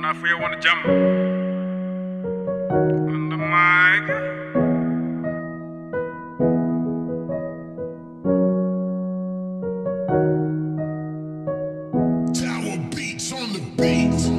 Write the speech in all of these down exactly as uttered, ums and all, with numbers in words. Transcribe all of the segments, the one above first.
Not for you wanna jump on the mic. Tower beats on the beats.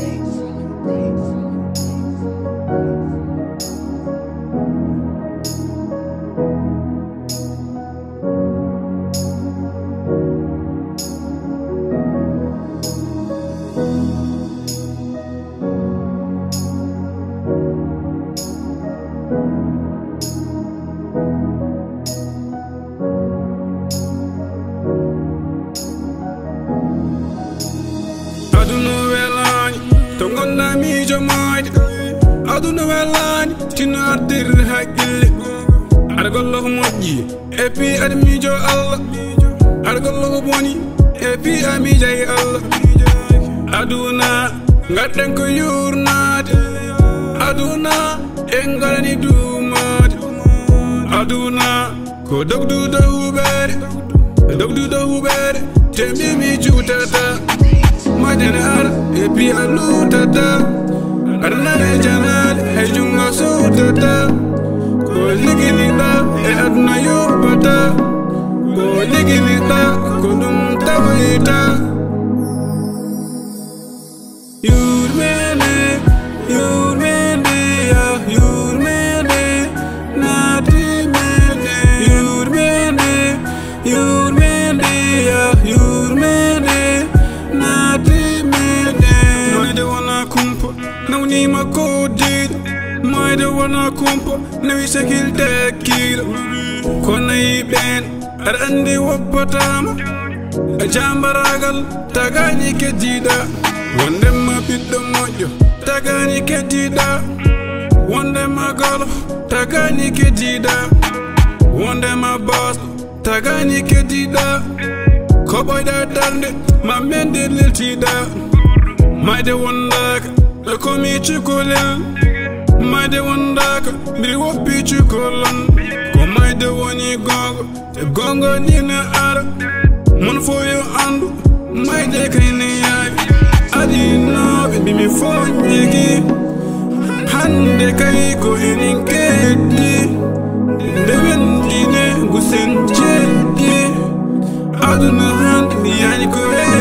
Tongonna mi jamaade aduna welani tino ardir haqqille aɗa gollo ko moƴƴi e pi aɗa miijo Allah aɗa gollo ko boni e pi a miijayi Allah aduna gadden ko yurnade aduna en garani duumade aduna ko dogduɗo huɓere dogduɗo huɓere te mimi juutata majana ara e pi a lutata aɗana e janade hay jungo sutata ko ligiliɗa e aduna yuɓata ko ligiliɗa ko ɗum tawoyta yurmede yurmede ya yurmede naati mede yurmede yurmede ya yurmede Mayde wana kumpa nawni mako did Mayde wana kumpa nawi sakil dekira Kona iben arandi wapatama Ajambaragal tagani kedida Wande ma biddo mojo tagani kedida Wande ma galo tagani kedida Wande ma boss tagani kedida Koboy da darnde ma mende liltida Mayde wondaka e komi cukolel Mayde wondaka mbiri woppi cukolon Ko mayde woni gongo te gongo nina ara Mon fo yo andu mayde kayne yaawi Adinoɓe mbimi fo jigi Hande kay ko enin keddi Nde wendine gusen ceddi Aduna hande mi yani ko